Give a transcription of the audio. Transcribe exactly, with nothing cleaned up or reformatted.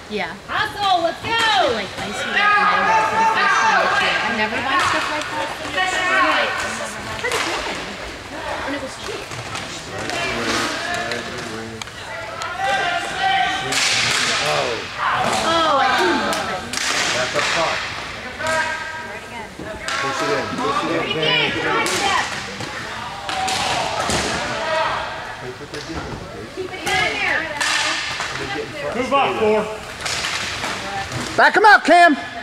Yeah. Hustle, let's go! I like icy that mango for the first time this year. I never buy stuff like that. Like, pretty good. And it was cheap. Oh. Oh, I do love it. Back up top. Push it in. Push it in. Bring it in, side step. Keep it in there. Move up, four. Back him up, Cam.